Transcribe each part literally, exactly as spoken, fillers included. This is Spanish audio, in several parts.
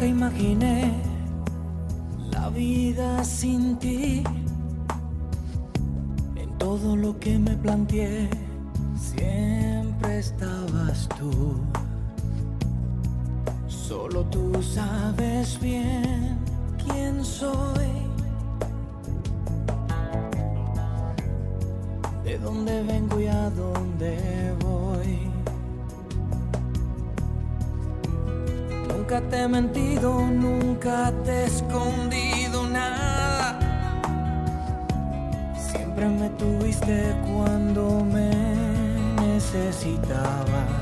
imaginé la vida sin ti. En todo lo que me planteé siempre estabas tú. Solo tú sabes bien quién soy, de dónde vengo y a dónde voy. Nunca te he mentido, nunca te he escondido nada. Siempre me tuviste cuando me necesitabas.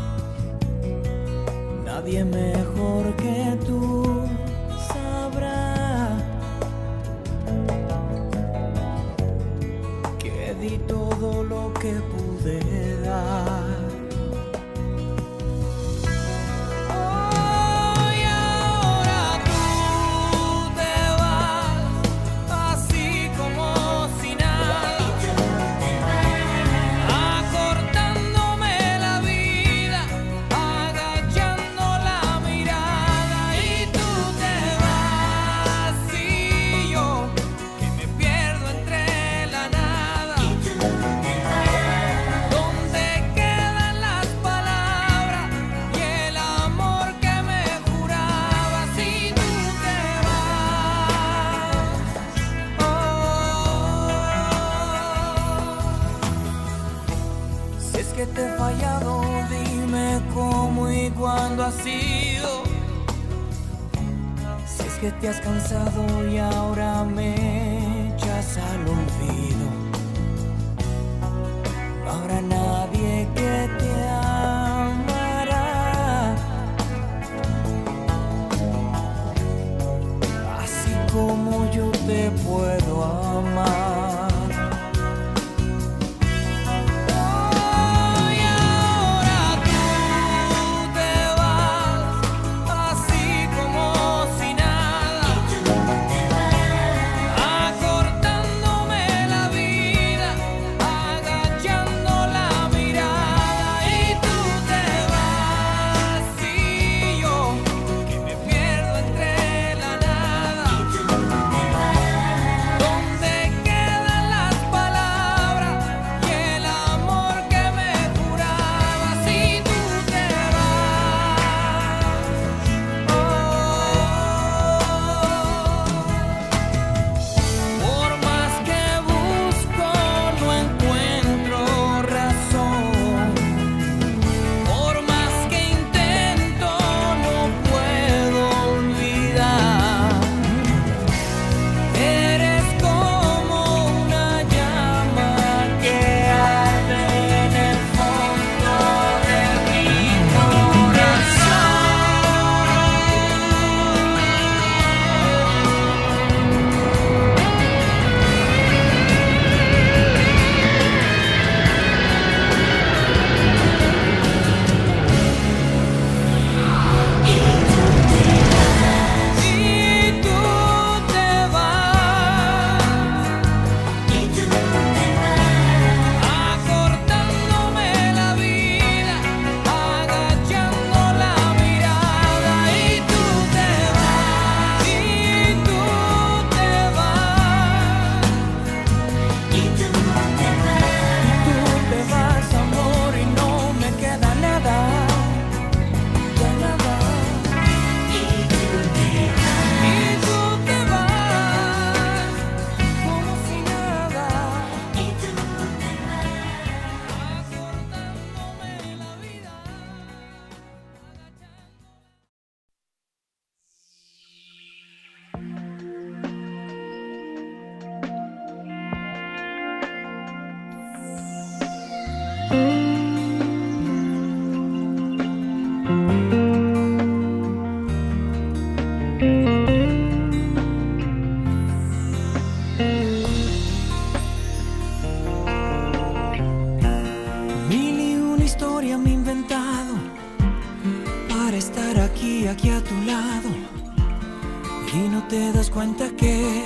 Nadie mejor que tú sabrá que di todo lo que pude dar. Que te he fallado, dime cómo y cuándo ha sido. Si es que te has cansado y ahora me echas al olvido. No habrá nadie que te amará así como yo te puedo amar. Aquí a tu lado y no te das cuenta que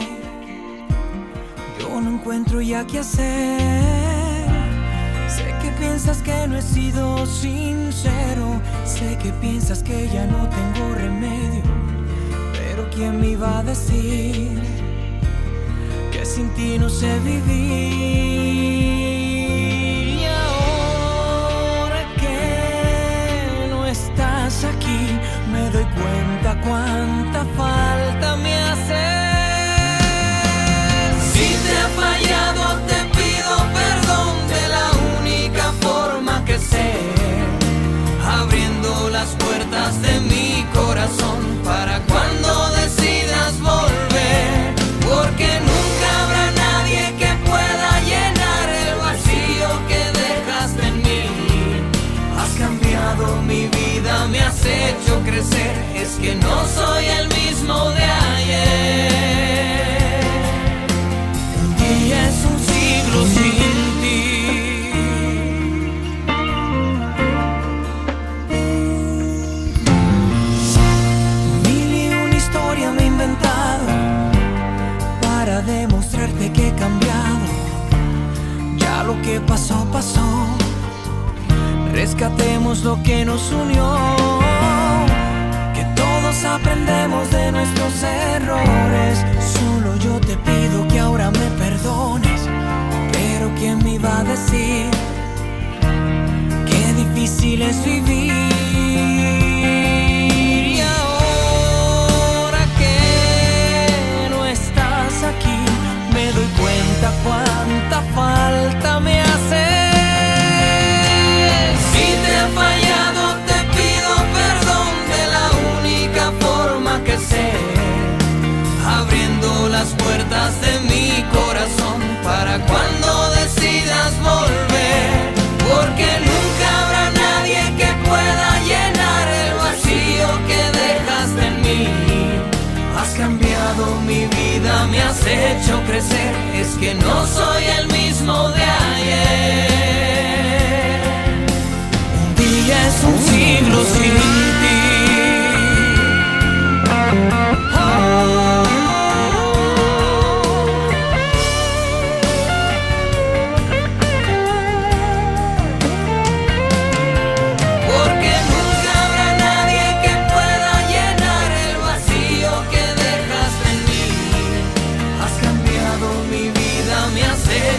yo no encuentro ya qué hacer. Sé que piensas que no he sido sincero, sé que piensas que ya no tengo remedio, ¿quién me iba a decir que sin ti no sé vivir? Y ahora que no estás aquí, me doy cuenta cuánta falta me haces. Si te he fallado, te pido perdón de la única forma que sé, abriendo las puertas de mi corazón para cuando decidas volver, porque nunca habrá nadie que pueda llenar el vacío que dejaste en mí. Has cambiado mi vida, me has hecho crecer, es que no soy el mismo de ayer. Un día es un siglo sin ti. Para demostrarte que he cambiado, ya lo que pasó, pasó. Rescatemos lo que nos unió, que todos aprendemos de nuestros errores. Solo yo te pido que ahora me perdones, pero ¿quién me iba a decir qué difícil es vivir? Aquí me doy cuenta cuánta falta me hace. Si te he fallado, te pido perdón de la única forma que sé, abriendo las puertas de mi corazón para cuando decidas volver, porque nunca habrá nadie que pueda llenar el vacío que dejaste en mí. Has cambiado mi vida, me has hecho crecer, es que no soy el mismo de ayer. Un día es un siglo sin ti. Oh. Porque nunca habrá nadie que pueda llenar el vacío que dejaste en mí. Has cambiado mi vida, me has hecho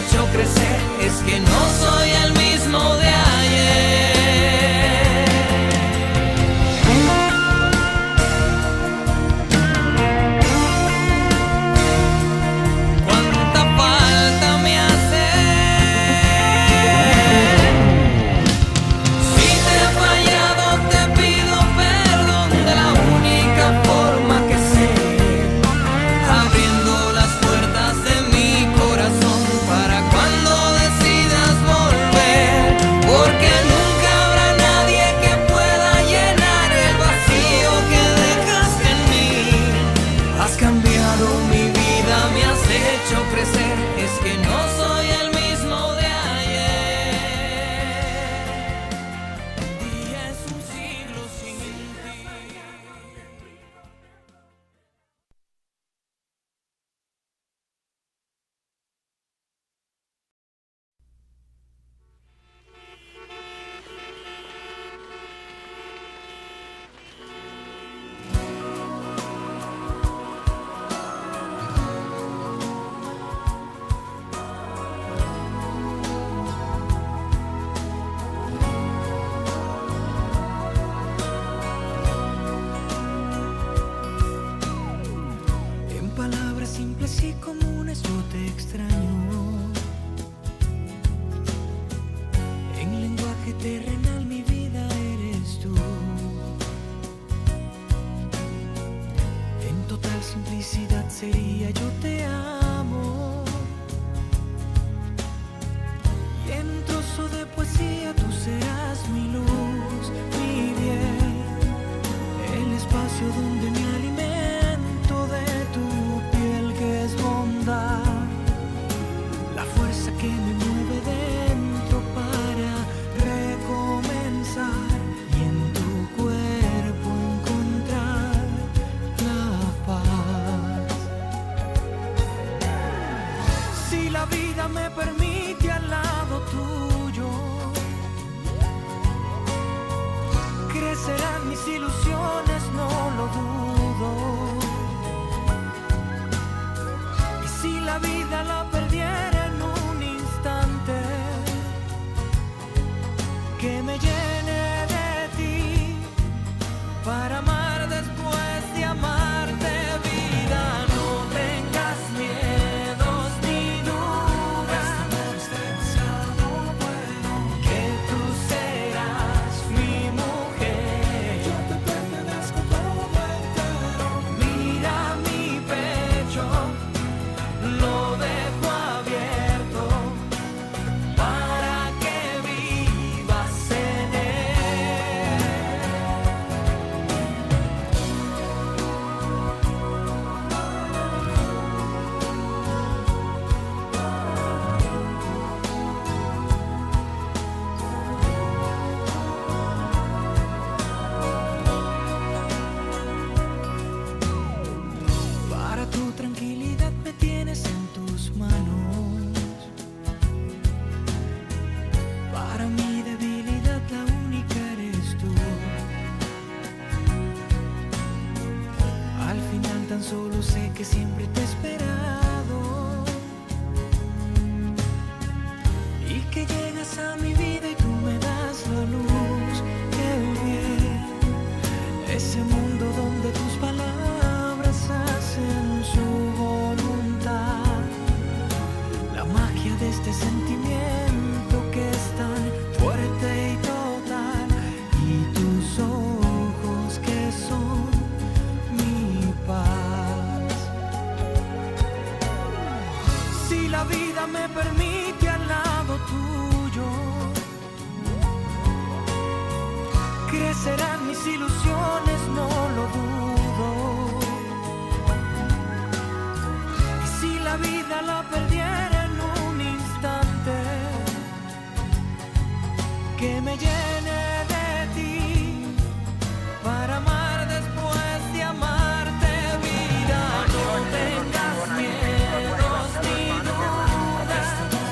que me llene de ti para amar después de amarte, vida. No tengas miedos ni dudas,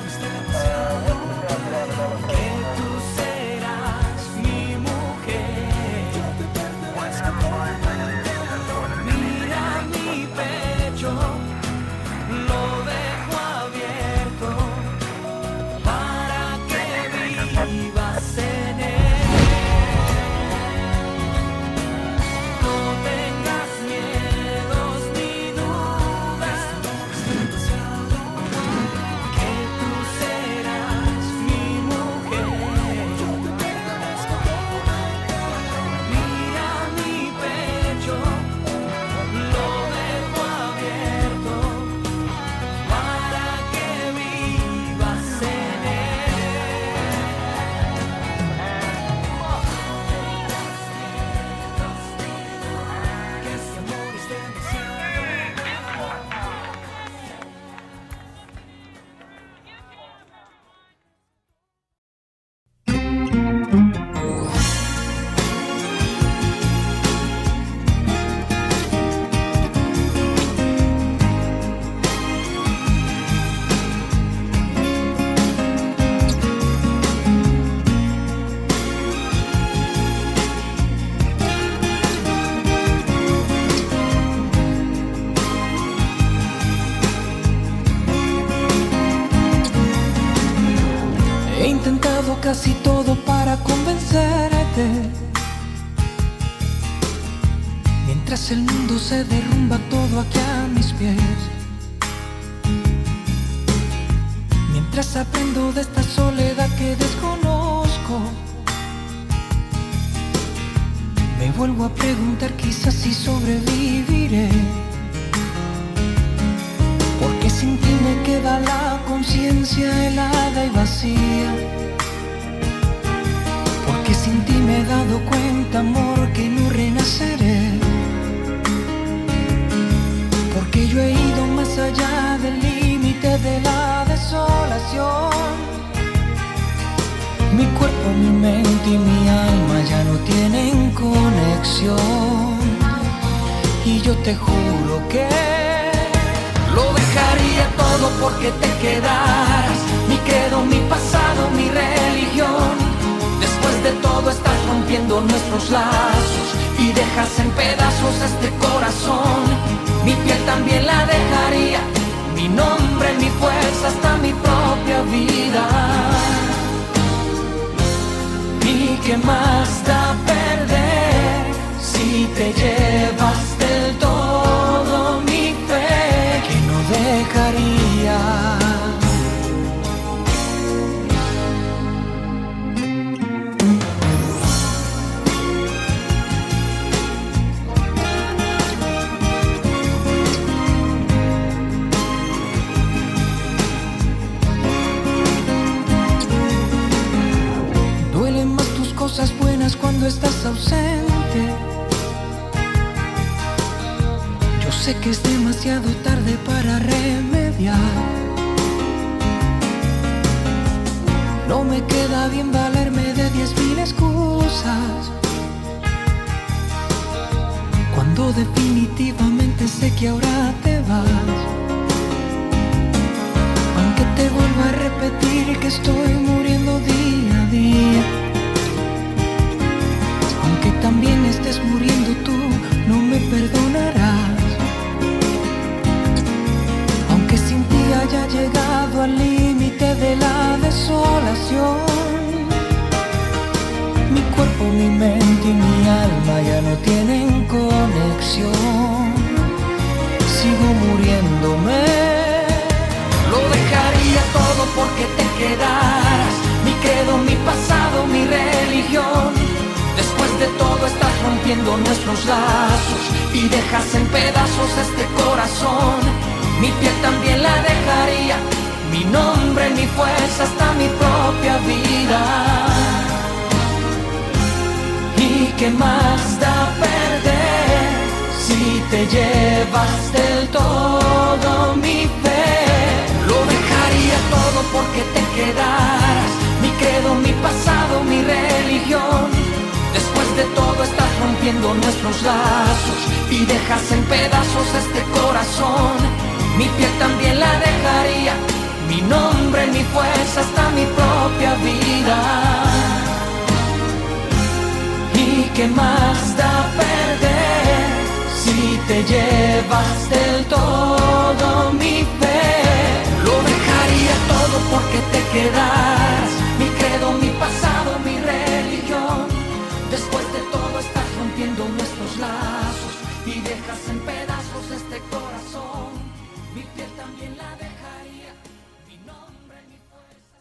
que tú serás mi mujer. Mira mi pecho, lo dejo abierto para que vivas en él. No tengas miedos ni dudas, que tú serás mi mujer. Mira mi pecho, lo dejo abierto para que vivas en él. Que este amor es demasiado. He intentado casi todo para convencerte, mientras el mundo se derrumba todo aquí a mis pies. Mientras aprendo de esta soledad que desconozco, me vuelvo a preguntar quizás si sobreviviré. Porque sin ti me queda la conciencia helada y vacía. Porque sin ti me he dado cuenta, amor, que no renaceré. Porque yo he ido más allá del límite de la desolación. Mi cuerpo, mi mente y mi alma ya no tienen conexión. Y yo te juro que lo dejaría todo porque te quedaras. Mi credo, mi pasado, mi religión. Después de todo estás rompiendo nuestros lazos y dejas en pedazos este corazón. Mi piel también la dejaría, mi nombre, mi fuerza, hasta mi propia vida. ¿Y qué más da perder si te llevas del todo mi fe, que no dejaría? Duelen más tus cosas buenas cuando estás ausente. Yo sé que es demasiado tarde para remediar. No me queda bien valerme de diez mil excusas, cuando definitivamente sé que ahora te vas. Aunque te vuelva a repetir que estoy muriendo día a día, aunque también estés muriendo tú, no me perdonarás. Aunque sin ti haya llegado al límite de la desolación, mi cuerpo, mi mente y mi alma ya no tienen conexión. Sigo muriéndome. Lo dejaría todo porque te quedaras. Mi credo, mi pasado, mi religión. Después de todo estás rompiendo nuestros lazos y dejas en pedazos este corazón. Mi piel también la dejaría, mi nombre, mi fuerza, hasta mi propia vida. ¿Y qué más da perder si te llevas del todo mi fe? Lo dejaría todo porque te quedaras. Mi credo, mi pasado, mi nuestros lazos y dejas en pedazos este corazón. Mi piel también la dejaría, mi nombre, mi fuerza, hasta mi propia vida. ¿Y qué más da perder si te llevas del todo mi fe? Lo dejaría todo porque te quedas, mi credo, mi pasado, mi religión. Después de todo estás rompiendo nuestros lazos y dejas en pedazos este corazón. Mi piel también la dejaría, mi nombre, mi fuerza.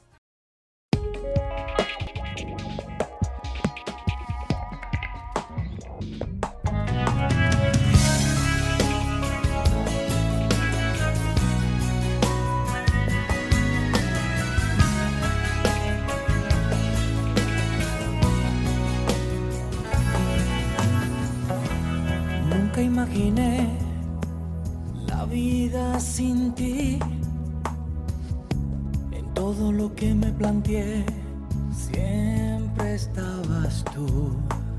Nunca imaginé la vida sin ti. En todo lo que me planteé siempre estabas tú.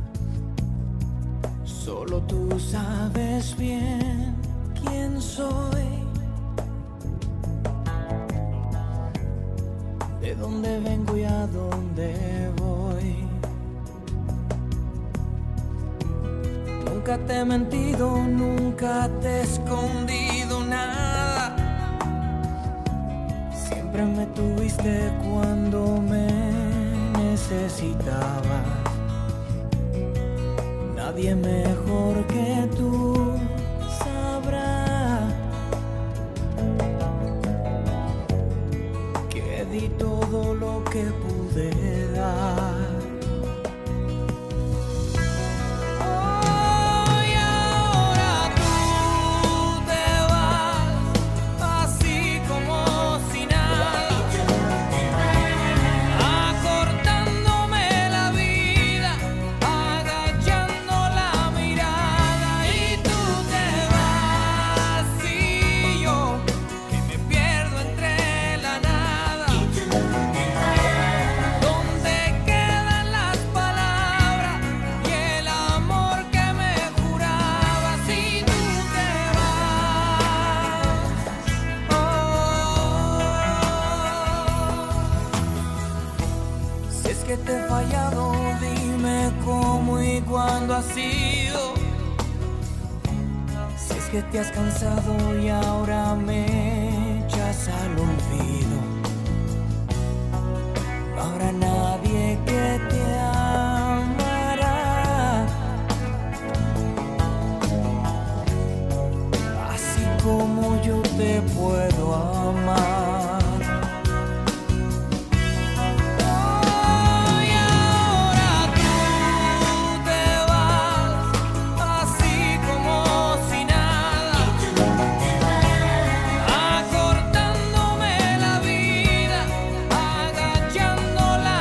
Solo tú sabes bien quién soy, de dónde vengo y a dónde voy. Nunca te he mentido, nunca te he escondido nada. Siempre me tuviste cuando me necesitabas. Nadie mejor que tú sabrá que di todo lo que pude dar. Que te he fallado, dime cómo y cuándo ha sido. Si es que te has cansado y ahora me echas al olvido, no habrá nadie que te amará así como yo te puedo amar. Acortándome la vida, agachándola.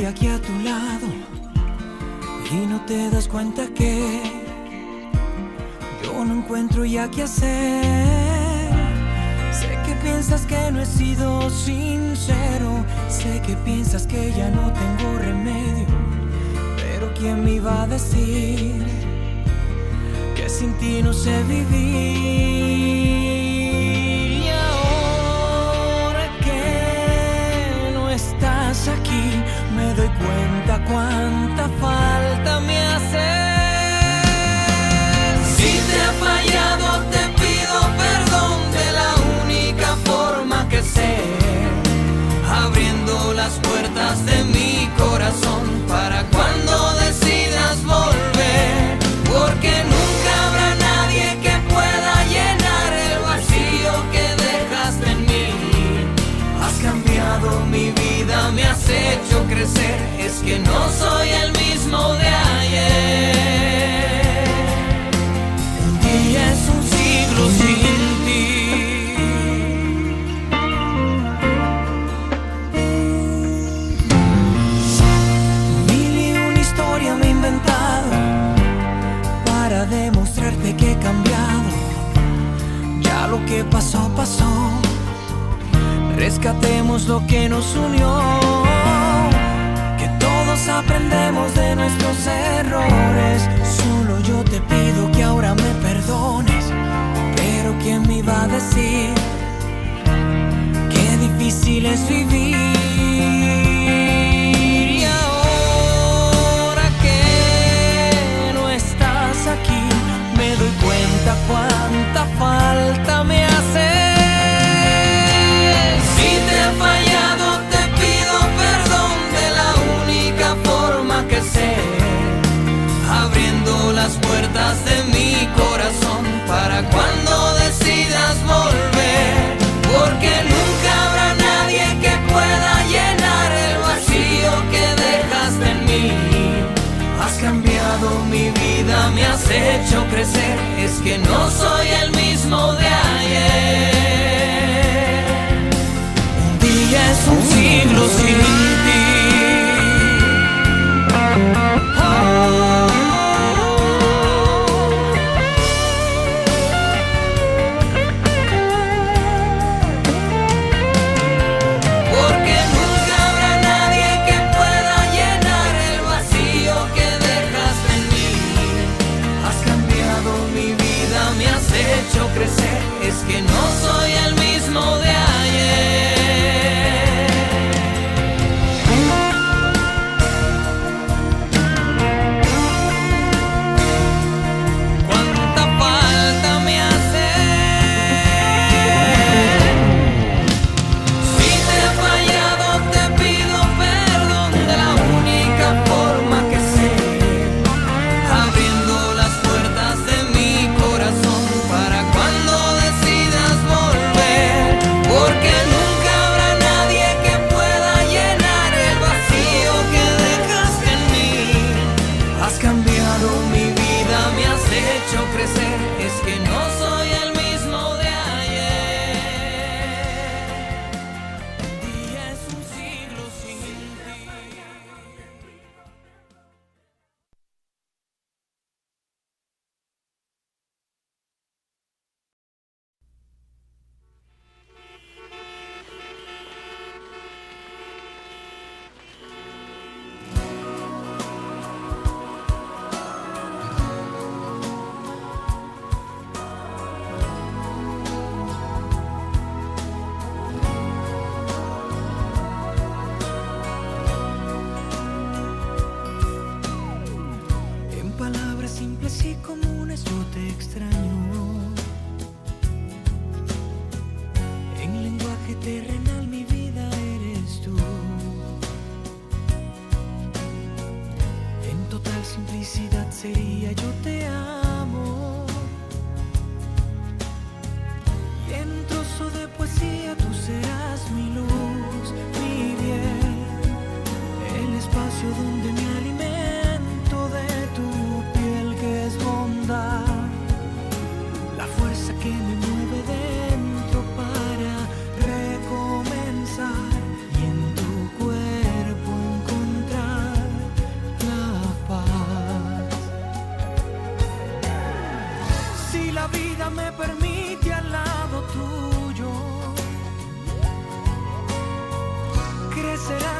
aquí a tu lado y no te das cuenta que yo no encuentro ya qué hacer. Sé que piensas que no he sido sincero, sé que piensas que ya no tengo remedio, pero ¿quién me iba a decir que sin ti no sé vivir? Y ahora que no estás aquí, me doy cuenta cuánta falta me hace. Si te he fallado, te pido perdón de la única forma que sé, abriendo las puertas de mi corazón para cuando decidas volver, porque nunca habrá nadie que pueda llenar el vacío que dejaste en mí. Has cambiado mi vida, me has hecho crecer, es que no soy el mismo de ayer. Un día es un siglo sin ti. Mil y una historia me he inventado para demostrarte que he cambiado. Ya lo que pasó, pasó. Rescatemos lo que nos unió, que todos aprendemos de nuestros errores. Solo yo te pido que ahora me perdones, pero ¿quién me iba a decir qué difícil es vivir? Y ahora que no estás aquí, me doy cuenta cuánta falta me hace. Si te he fallado, te pido perdón de la única forma que sé, abriendo las puertas de mi corazón para cuando decidas volver, porque nunca habrá nadie que pueda llenar el vacío que dejaste en mí. Has cambiado mi vida, me has hecho crecer, es que no soy el mismo de ayer. Ya es un siglo sin ti. Oh, porque nunca habrá nadie que pueda llenar el vacío que dejaste en mí. Has cambiado mi vida, me has hecho crecer, es que no soy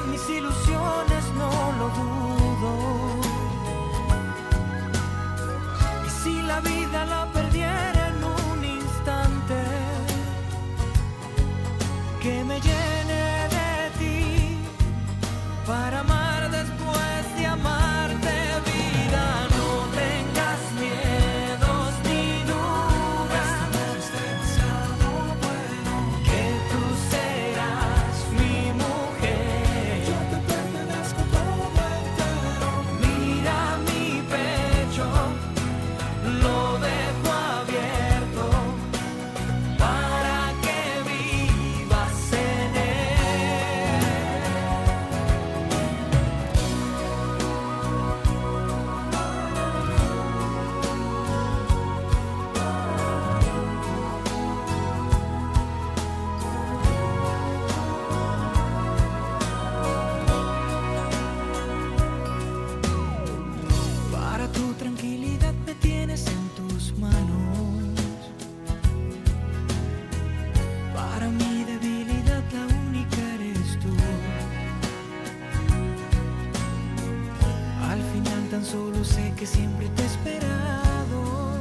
serán mis ilusiones, no lo dudo. Y si la vida la perdiera en un instante, que me llene de ti para amar después de amarte, vida. No tengas miedos ni dudas, que tú serás mi mujer. Yo te pertenezco todo entero. Mira mi pecho, lo dejo abierto para que vivas en él. Para tu tranquilidad me tienes en tus manos. Para mi debilidad la única eres tú. Al final tan solo sé que siempre te he esperado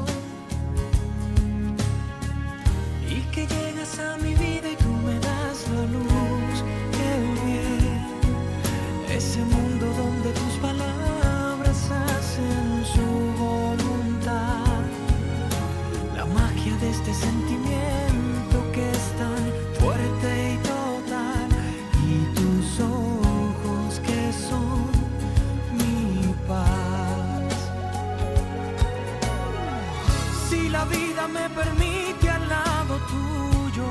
y que llegas a mi vida y tú me das la luz, el bien, ese mundo donde tus palabras hacen su voluntad, la magia de este sentimiento que es tan fuerte y total, y tus ojos que son mi paz. Si la vida me permite al lado tuyo,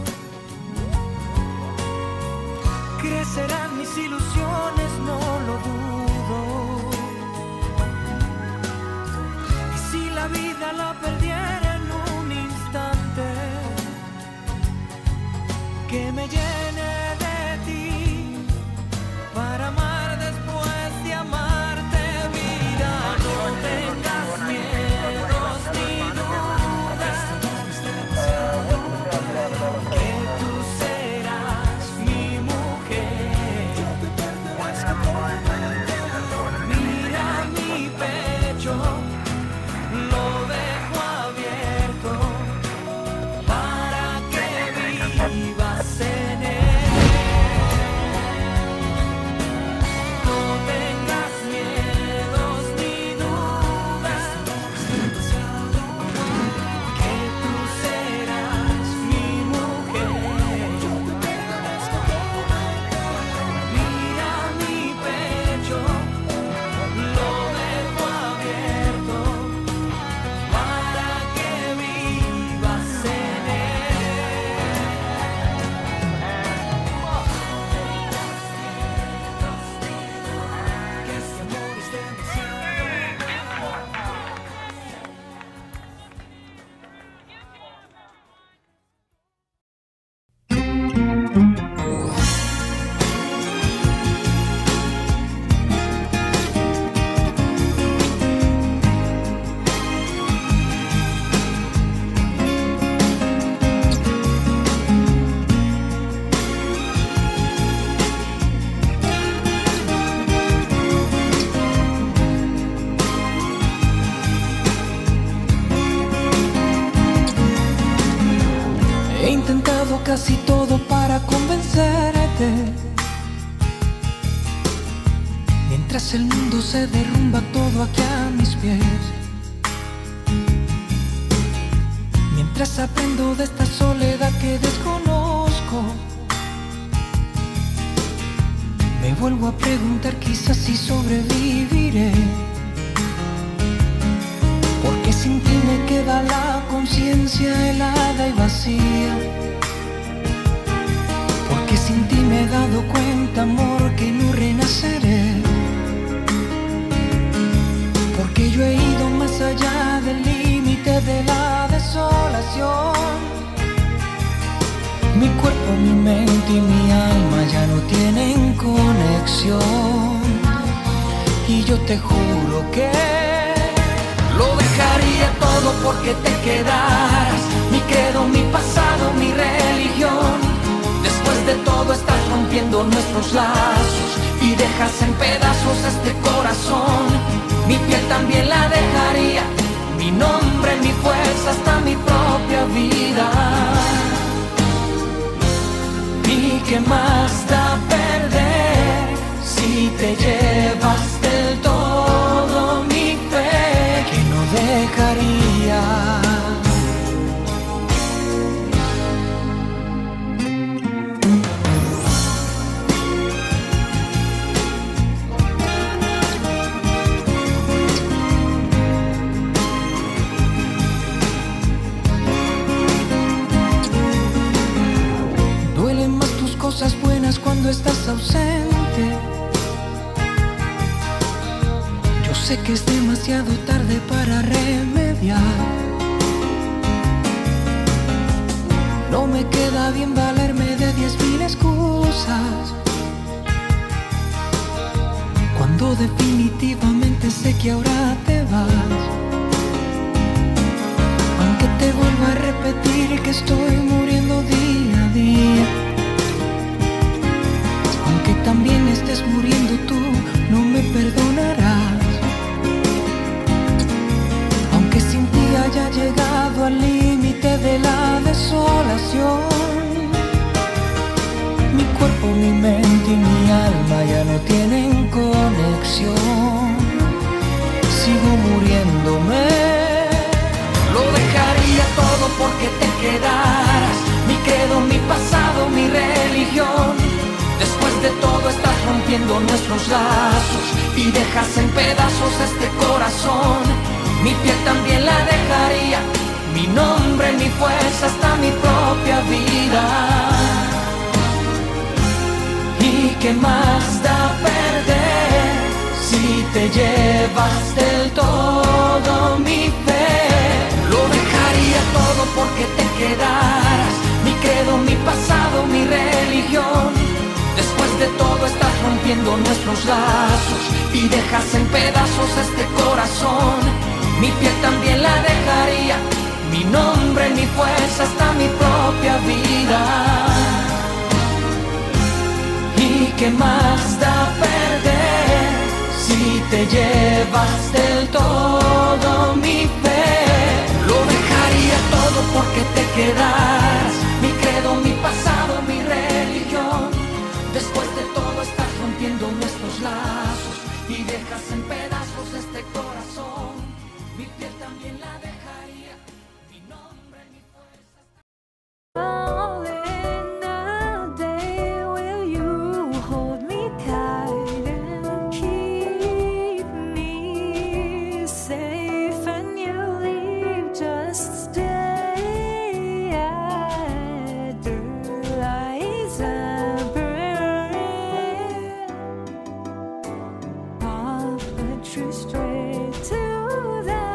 crecerán mis ilusiones, no lo dudo. Y si la vida la perdiera en un instante, que me llene de ti para amar después de amarte, vida. No tengas miedos ni dudas, que tú serás mi mujer. Mira mi pecho, lo dejo abierto para que vivas en él. No tengas miedos ni dudas, que tú serás mi mujer. Mira mi pecho, lo dejo abierto para que vivas en él. Que este amor es demasiado. He intentado casi todo para convencerte, mientras el mundo se derrumba todo aquí a mis pies, mientras aprendo de esta soledad que desconozco. Me vuelvo a preguntar quizás si sobreviviré, porque sin ti me queda la conciencia helada y vacía, porque sin ti me he dado cuenta, amor, que no renaceré, porque yo he ido más allá del límite de la desolación. Mi cuerpo, mi mente y mi alma ya no tienen conexión, y yo te juro que lo dejaría todo porque te quedaras, mi credo, mi pasado, mi religión. Después de todo estás rompiendo nuestros lazos y dejas en pedazos este corazón. Mi piel también la dejaría, mi nombre, mi fuerza, hasta mi propia vida. ¿Y qué más da perder si te llevas del todo mi fe que no dejaría? Cosas buenas cuando estás ausente. Yo sé que es demasiado tarde para remediar. No me queda bien valerme de diez mil excusas cuando definitivamente sé que ahora te vas. Aunque te vuelva a repetir que estoy muriendo día a día, que también estés muriendo tú, no me perdonarás. Aunque sin ti haya llegado al límite de la desolación, mi cuerpo, mi mente y mi alma ya no tienen conexión. Sigo muriéndome. Lo dejaría todo porque te quedaras, mi credo, mi pasado, mi religión. Después de todo estás rompiendo nuestros lazos y dejas en pedazos este corazón. Mi piel también la dejaría, mi nombre, mi fuerza, hasta mi propia vida. ¿Y qué más da perder si te llevas del todo mi fe? Lo dejaría todo porque te quedaras, mi credo, mi pasado, mi religión. Después de todo estás rompiendo nuestros lazos y dejas en pedazos este corazón. Mi piel también la dejaría, mi nombre, mi fuerza, hasta mi propia vida. ¿Y qué más da perder si te llevas del todo mi fe? Lo dejaría todo porque te quedaras, mi credo, mi pasado, mi religión. Después de todo estás rompiendo nuestros lazos y dejas en pedazos este corazón. Mi piel también la dejaría, mi nombre, mi fuerza. Oh, in a day will you hold me tight and keep me safe, and you leave, just stay at the lights and true straight to them.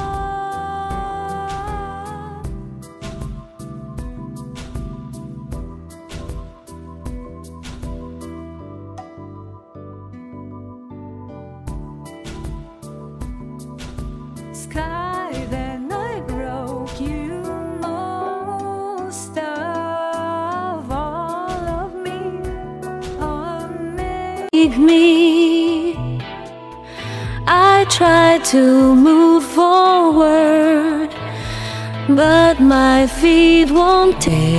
Sky that night broke you most of all of me. Oh, make me. I try to move forward, but my feet won't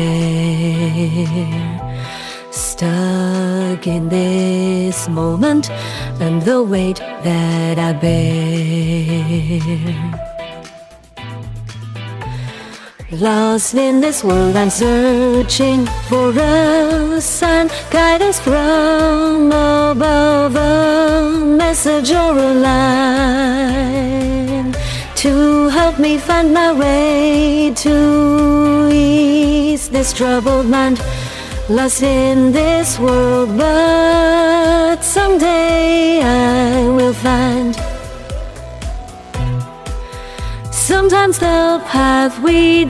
dare. Stuck in this moment and the weight that I bear. Lost in this world, I'm searching for a sign, guidance from above, a message or a line to help me find my way, to ease this troubled mind. Lost in this world, but someday I will find. Sometimes the path we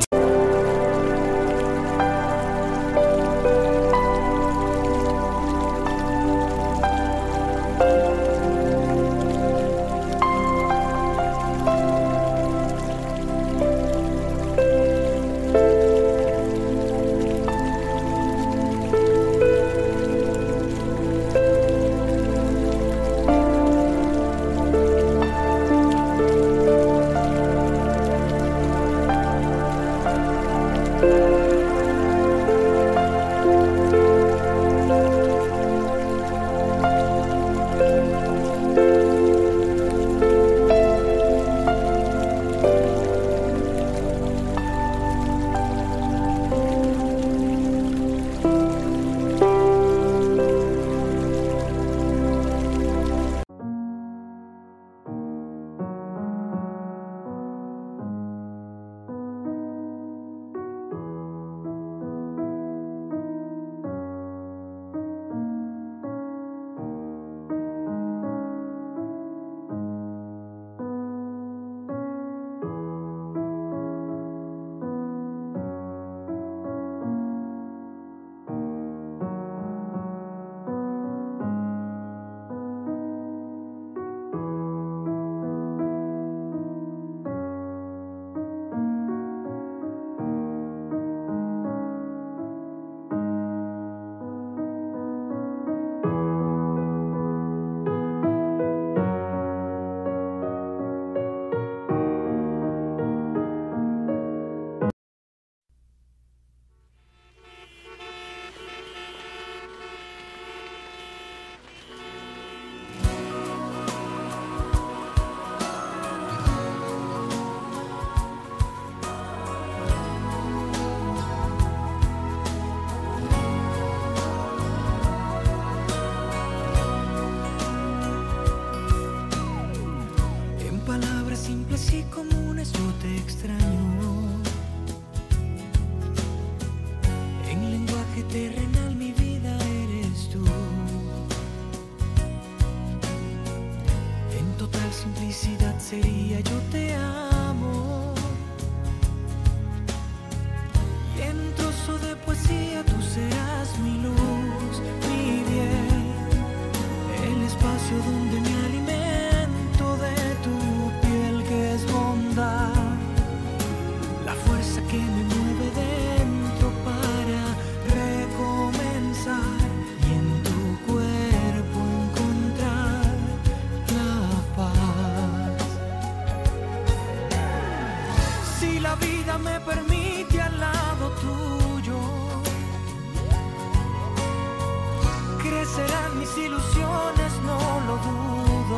Crecerán mis ilusiones, no lo dudo.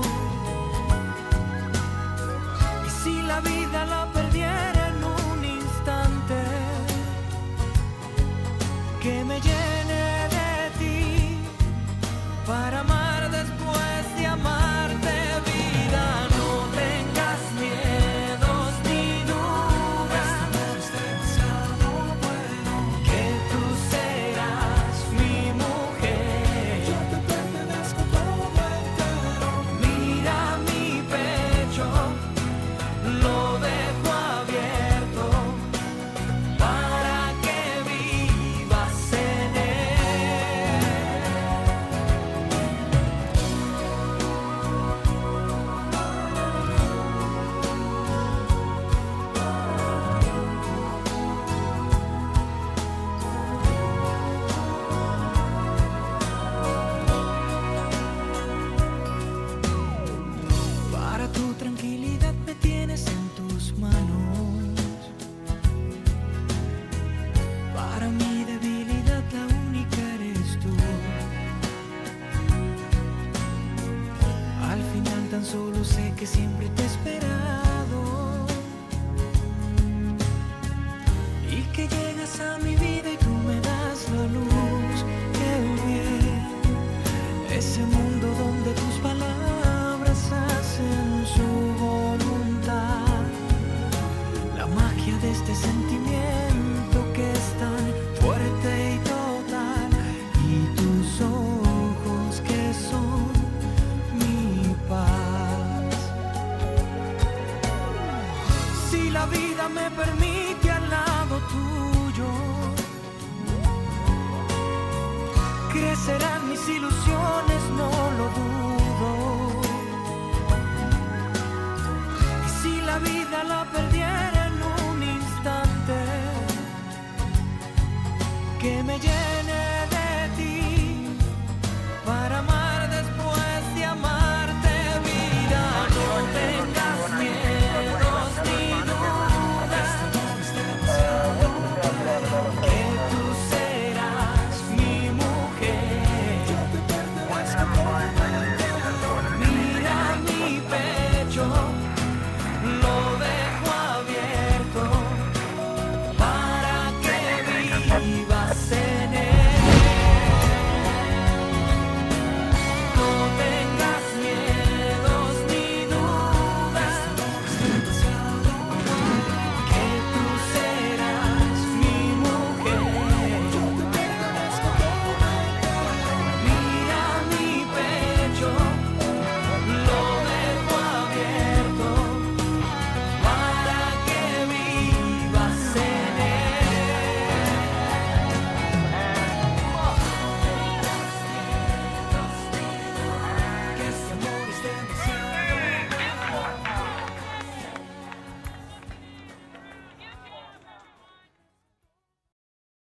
Y si la vida la perdiera en un instante, que me llene de ti para amar después de amarte, vida. No tengas miedos ni dudas, que tú serás mi mujer. Yo te pertenezco todo entero. Mira mi pecho, lo dejo abierto para que vivas en él. Para tu tranquilidad me tienes en tus manos. Para mi debilidad la única eres tú. Al final tan solo sé que siempre te he esperado y que llegas a mi vida y tú me das la luz, el bien, ese mundo donde tus palabras hacen su voluntad, la magia de este sentimiento que es tan fuerte y total, y tus ojos que son mi paz. Si la vida me permite al lado tuyo, crecerán mis ilusiones, no lo dudo. Y si la vida la perdiera en un instante, que me llene